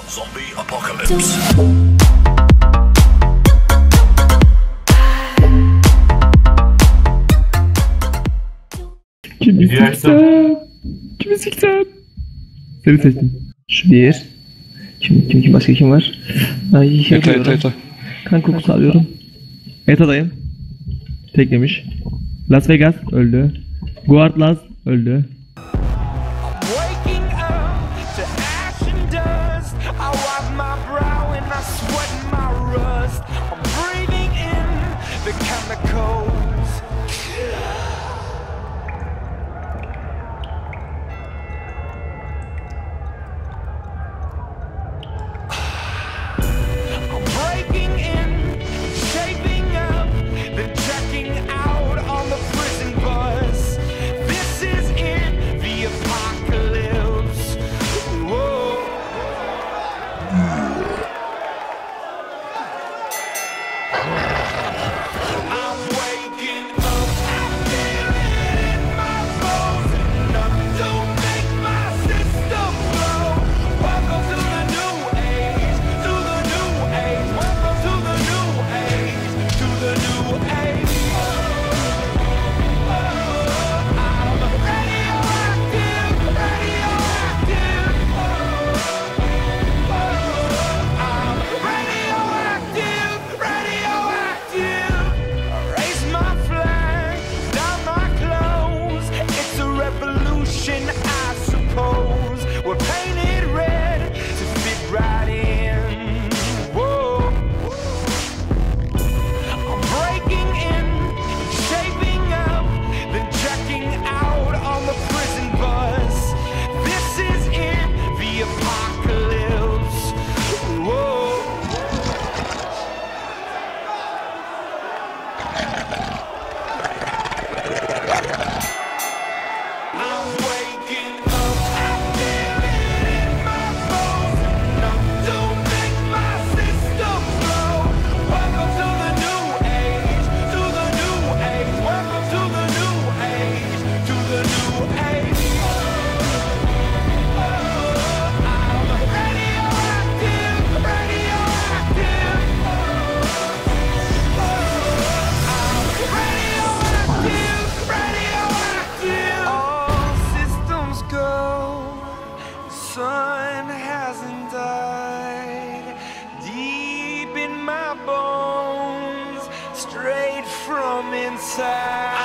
Zombie apocalypse. Kimi siksem? Kimi siksem? Seni seçtim. Şu bir. Kim başka kim var? Ay Eta. Kan kokusu alıyorum. Eta'dayım. Teklemiş. Las Vegas öldü. Guard Laz öldü. Sun hasn't died deep in my bones, straight from inside.